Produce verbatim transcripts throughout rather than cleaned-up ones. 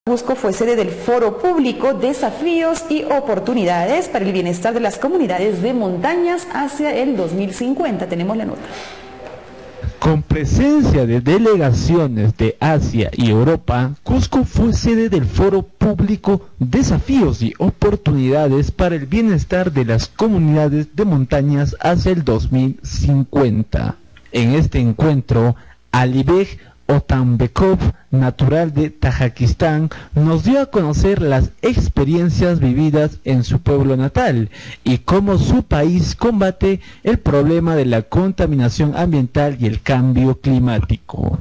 Cusco fue sede del Foro Público Desafíos y Oportunidades para el Bienestar de las Comunidades de Montañas hacia el dos mil cincuenta. Tenemos la nota. Con presencia de delegaciones de Asia y Europa, Cusco fue sede del Foro Público Desafíos y Oportunidades para el Bienestar de las Comunidades de Montañas hacia el dos mil cincuenta. En este encuentro, Alibek Otanbekov, natural de Tayikistán, nos dio a conocer las experiencias vividas en su pueblo natal y cómo su país combate el problema de la contaminación ambiental y el cambio climático.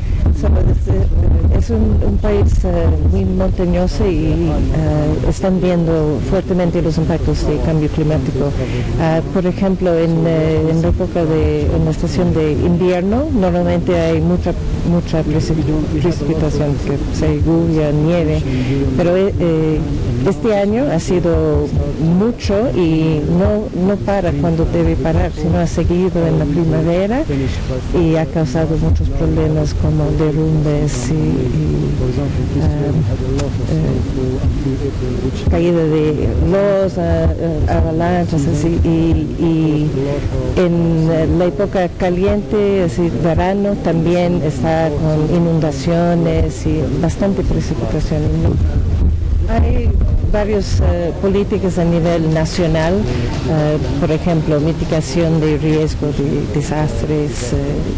Es un, un país uh, muy montañoso y uh, están viendo fuertemente los impactos del cambio climático. Uh, por ejemplo, en, uh, en la época de en la estación de invierno, normalmente hay mucha mucha precipitación, que sea lluvia, nieve, pero eh, este año ha sido mucho y no, no para cuando debe parar, sino ha seguido en la primavera y ha causado muchos problemas como derrumbes y, y uh, uh, caída de los uh, avalanchas así, y, y en la época caliente, así, verano, también está con inundaciones y bastante precipitación. Hay varias uh, políticas a nivel nacional, uh, por ejemplo, mitigación de riesgo de desastres,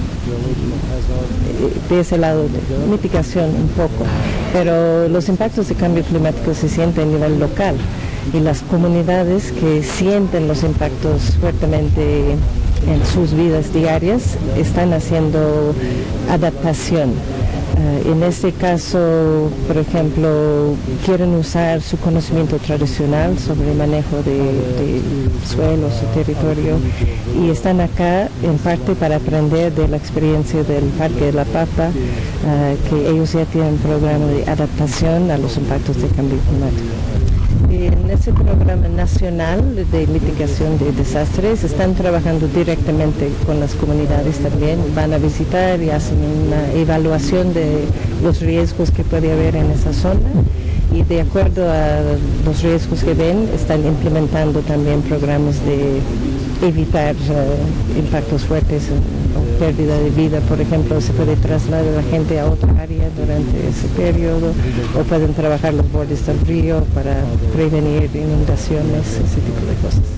uh, de ese lado, de mitigación un poco, pero los impactos de cambio climático se sienten a nivel local y las comunidades que sienten los impactos fuertemente en sus vidas diarias están haciendo adaptación. Uh, en este caso, por ejemplo, quieren usar su conocimiento tradicional sobre el manejo de, de suelo, su territorio, y están acá en parte para aprender de la experiencia del Parque de la Papa, uh, que ellos ya tienen un programa de adaptación a los impactos del cambio climático. En ese programa nacional de mitigación de desastres están trabajando directamente con las comunidades también, van a visitar y hacen una evaluación de los riesgos que puede haber en esa zona y de acuerdo a los riesgos que ven están implementando también programas de evitar uh, impactos fuertes o pérdida de vida. Por ejemplo, se puede trasladar a la gente a otra área durante ese periodo o pueden trabajar los bordes del río para prevenir inundaciones, ese tipo de cosas.